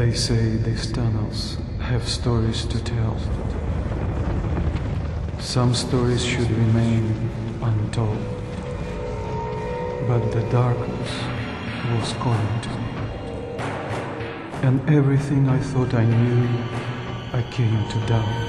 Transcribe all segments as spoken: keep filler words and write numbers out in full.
They say these tunnels have stories to tell. Some stories should remain untold. But the darkness was calling to me. And everything I thought I knew, I came to doubt.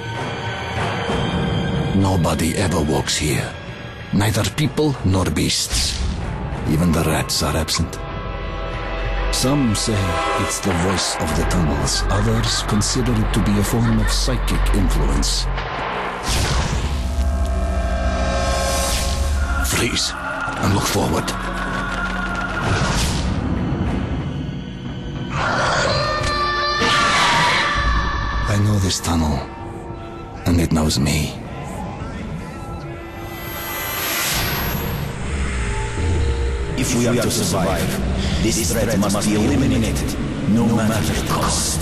Nobody ever walks here. Neither people nor beasts. Even the rats are absent. Some say it's the voice of the tunnels. Others consider it to be a form of psychic influence. Freeze and look forward. I know this tunnel, and it knows me. If we are to survive, this threat must be eliminated, no matter the cost.